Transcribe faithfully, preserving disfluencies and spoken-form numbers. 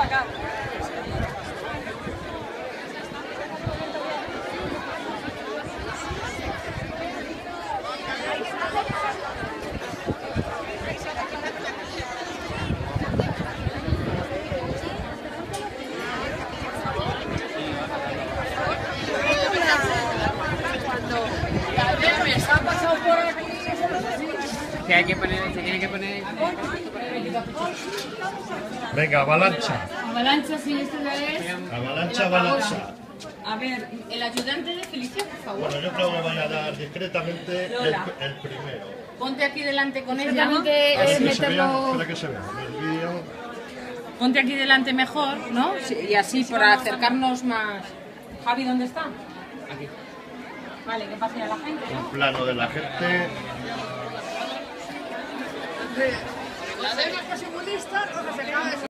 acá. ¿Qué hay que poner? ¿Se tiene que poner? Venga, avalancha. Avalancha, sí, esto ya es. Avalancha, avalancha. A ver, el ayudante de Felicia, por favor. Bueno, yo creo que voy a dar discretamente el, el primero. Ponte aquí delante con ella. Exactamente, Para es que se vea, meterlo... para que se vea. El vídeo. Ponte aquí delante mejor, ¿no? Sí, y así para acercarnos más. Javi, ¿dónde está? Aquí. Vale, que pase a la gente, Un ¿no? plano de la gente. La dema que se molesta.